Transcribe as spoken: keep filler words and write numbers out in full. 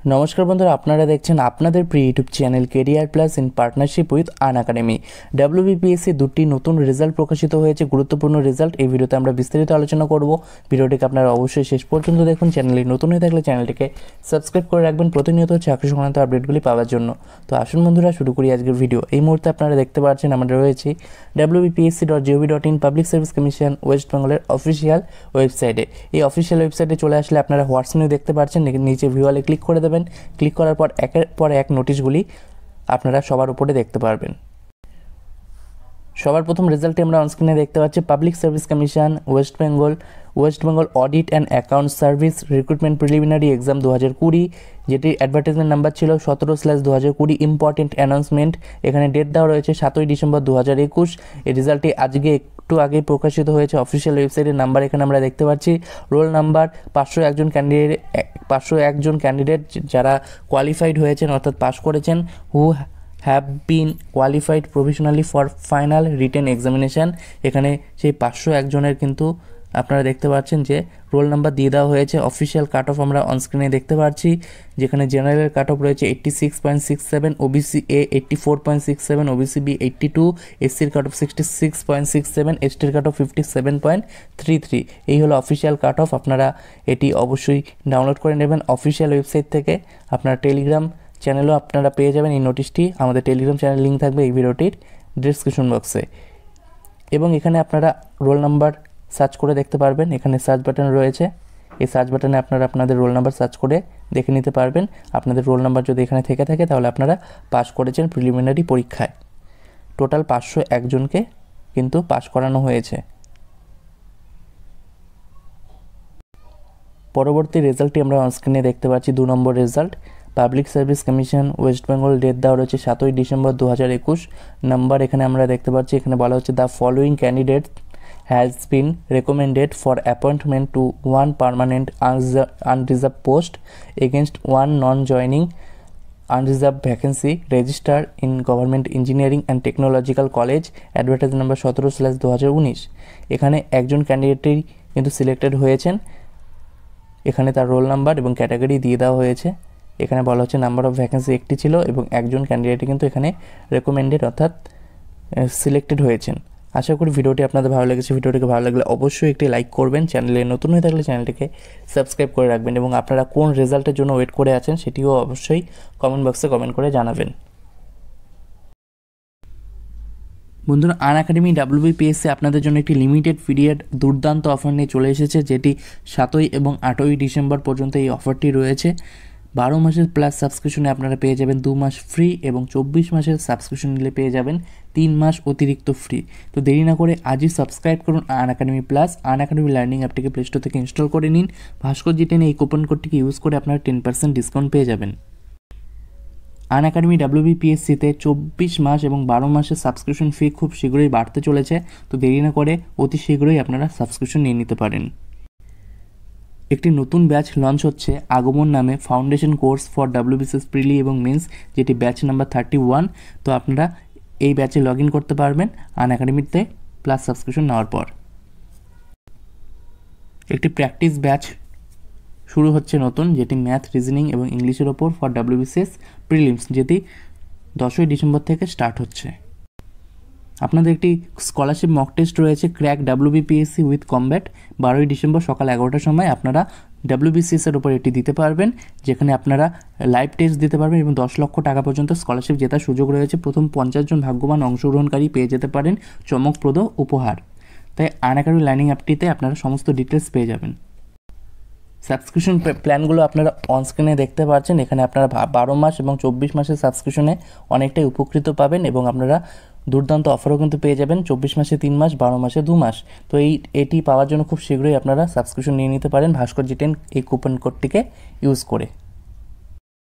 নমস্কার বন্ধুরা, আপনারা দেখছেন আপনাদের প্রিয় YouTube channel career plus in partnership with Unacademy. WBPSC দুটি নতুন রেজাল্ট প্রকাশিত হয়েছে, গুরুত্বপূর্ণ রেজাল্ট। এই ভিডিওতে আমরা বিস্তারিত আলোচনা করব। ভিডিওটিকে আপনারা অবশ্যই শেষ পর্যন্ত দেখুন। চ্যানেলে নতুন হয়ে থাকলে চ্যানেলটিকে সাবস্ক্রাইব করে রাখবেন প্রতিনিয়ত চাকরি সংক্রান্ত আপডেটগুলি পাওয়ার জন্য। তো আসুন বন্ধুরা, শুরু করি আজকের ভিডিও। এই মুহূর্তে আপনারা দেখতে পাচ্ছেন আমরা রয়েছি WBPSC dot G O V dot in public service commission West বেঙ্গলের অফিসিয়াল ওয়েবসাইটে। এই অফিসিয়াল ওয়েবসাইটে চলে আসলে আপনারা হোয়াটস নিউ দেখতে পাচ্ছেন, নিচে ভিউয়ালে ক্লিক করে দেবেন। ক্লিক করার পর একের পর এক নোটিশগুলি আপনারা সবার উপরে দেখতে পারবেন। সবার প্রথম রেজাল্টটি আমরা অনস্ক্রিনে দেখতে পাচ্ছি, public service commission West Bengal West Bengal audit and account service recruitment preliminary exam দু হাজার কুড়ি, যেটি অ্যাডভার্টাইজমেন্ট নাম্বার ছিল সতেরো স্ল্যাশ দু হাজার কুড়ি। ইম্পর্টেন্ট অ্যানাউন্সমেন্ট, এখানে ডেট দেওয়া রয়েছে সাতই ডিসেম্বর দু হাজার একুশ। এই রেজাল্টটি আজকে একটু আগে প্রকাশিত হয়েছে অফিসিয়াল ওয়েবসাইটের। নাম্বার এখানে আমরা দেখতে পাচ্ছি, রোল নাম্বার পাঁচশো একজন ক্যান্ডিডেট পাঁচশো একজন ক্যান্ডিডেট যারা কোয়ালিফাইড হয়েছেন অর্থাৎ পাস করেছেন, who have been qualified provisionally for final written examination. এখানে সেই পাঁচশো একজনের কিন্তু আপনারা দেখতে পাচ্ছেন যে রোল নাম্বার দিয়ে দেওয়া হয়েছে। অফিসিয়াল কাট অফ আমরা অনস্ক্রিনে দেখতে পাচ্ছি, যেখানে জেনারেলের কাট অফ রয়েছে eighty six point six seven, OBC A eighty four point six seven, OBC B eighty two, এসসির cut off sixty six point six seven, এসটির cut off fifty seven point three three. এই হলো official cut off. আপনারা এটি অবশ্যই download করে নেবেন official website থেকে। আপনারা টেলিগ্রাম চ্যানেলও আপনারা পেয়ে যাবেন এই নোটিশটি। আমাদের টেলিগ্রাম চ্যানেল লিঙ্ক থাকবে এই ভিডিওটির ডিসক্রিপশন বক্সে। এবং এখানে আপনারা রোল নাম্বার সার্চ করে দেখতে পারবেন। এখানে সার্চ বাটন রয়েছে, এই সার্চ বাটনে আপনারা আপনাদের রোল নাম্বার সার্চ করে দেখে নিতে পারবেন। আপনাদের রোল নাম্বার যদি এখানে থেকে থাকে তাহলে আপনারা পাস করেছেন প্রিলিমিনারি পরীক্ষায়। টোটাল পাঁচশো একজনকে কিন্তু পাস করানো হয়েছে। পরবর্তী রেজাল্টটি আমরা অনস্ক্রিনে দেখতে পাচ্ছি, দু number result. Public service commission West Bengal, date দেওয়া রয়েছে সাতই ডিসেম্বর দু হাজার একুশ। নাম্বার এখানে আমরা দেখতে পাচ্ছি, এখানে বলা হচ্ছে the following candidate has been recommended for appointment to one permanent unreserved post against one non-joining unreserved vacancy registered in Government Engineering and Technological College, advertise number সতেরো স্ল্যাশ দু হাজার উনিশ। এখানে একজন ক্যান্ডিডেটই কিন্তু সিলেক্টেড হয়েছেন। এখানে তার রোল নাম্বার এবং ক্যাটাগরি দিয়ে দেওয়া হয়েছে। এখানে বলা হচ্ছে নাম্বার অফ ভ্যাকেন্সি একটি ছিল এবং একজন ক্যান্ডিডেটই কিন্তু এখানে রেকমেন্ডেড অর্থাৎ সিলেক্টেড হয়েছেন। আশা করি ভিডিওটি আপনাদের ভালো লেগেছে। ভিডিওটিকে ভালো লাগলে অবশ্যই একটি লাইক করবেন। চ্যানেলে নতুন হয়ে থাকলে চ্যানেলটিকে সাবস্ক্রাইব করে রাখবেন এবং আপনারা কোন রেজাল্টের জন্য ওয়েট করে আছেন সেটিও অবশ্যই কমেন্ট বক্সে কমেন্ট করে জানাবেন। বন্ধুরা, আন একাডেমি ডাব্লিউবিপিএসসি আপনাদের জন্য একটি লিমিটেড পিরিয়ড দুর্দান্ত অফার নিয়ে চলে এসেছে, যেটি সাতই এবং আটই ডিসেম্বর পর্যন্ত এই অফারটি রয়েছে। বারো মাসের প্লাস সাবস্ক্রিপশনে আপনারা পেয়ে যাবেন দু মাস ফ্রি এবং চব্বিশ মাসের সাবস্ক্রিপশন নিলে পেয়ে যাবেন তিন মাস অতিরিক্ত ফ্রি। তো দেরি না করে আজই সাবস্ক্রাইব করুন Unacademy plus. Unacademy learning অ্যাপটিকে প্লে স্টোর থেকে ইনস্টল করে নিন। ভাস্কর জি টেন এই কুপন কোডটিকে ইউজ করে আপনারা টেন পার্সেন্ট ডিসকাউন্ট পেয়ে যাবেন। আন একাডেমি ডাব্লিউবিপিএসসিতে চব্বিশ মাস এবং বারো মাসের সাবস্ক্রিপশন ফি খুব শীঘ্রই বাড়তে চলেছে। তো দেরি না করে অতি শীঘ্রই আপনারা সাবস্ক্রিপশন নিয়ে নিতে পারেন। একটি নতুন ব্যাচ লঞ্চ হচ্ছে আগমন নামে, foundation course for WBCS prelim এবং মেন্স, যেটি ব্যাচ নাম্বার থার্টি ওয়ান। তো আপনারা এই ব্যাচে লগ ইন করতে পারবেন আন একাডেমিতে প্লাস সাবস্ক্রিপশন নেওয়ার পর। একটি প্র্যাকটিস ব্যাচ শুরু হচ্ছে নতুন, যেটি ম্যাথ, রিজনিং এবং ইংলিশের ওপর ফর ডাব্লিউবিসিএস প্রিলিমস, যেটি দশই ডিসেম্বর থেকে স্টার্ট হচ্ছে। আপনাদের একটি স্কলারশিপ মক টেস্ট রয়েছে, ক্র্যাক ডাব্লিউবিপিএসসি উইথ কমব্যাট, বারোই ডিসেম্বর সকাল এগারোটার সময় আপনারা ডাব্লিউবিসিএসের উপর এটি দিতে পারবেন, যেখানে আপনারা লাইভ টেস্ট দিতে পারবেন এবং দশ লক্ষ টাকা পর্যন্ত স্কলারশিপ জেতার সুযোগ রয়েছে। প্রথম পঞ্চাশ জন ভাগ্যবান অংশগ্রহণকারী পেয়ে যেতে পারেন চমকপ্রদ উপহার। তাই আন একাডেমি লার্নিং অ্যাপটিতে আপনারা সমস্ত ডিটেলস পেয়ে যাবেন। সাবস্ক্রিপশন প্ল্যানগুলো আপনারা অনস্ক্রিনে দেখতে পাচ্ছেন। এখানে আপনারা বারো মাস এবং চব্বিশ মাসের সাবস্ক্রিপশনে অনেকটাই উপকৃত পাবেন এবং আপনারা দুর্দান্ত অফারও কিন্তু পেয়ে যাবেন, চব্বিশ মাসে তিন মাস, বারো মাসে দু মাস। তো এই এটি পাওয়ার জন্য খুব শীঘ্রই আপনারা সাবস্ক্রিপশন নিয়ে নিতে পারেন ভাস্কর জি টেন এই কুপন কোডটিকে ইউজ করে।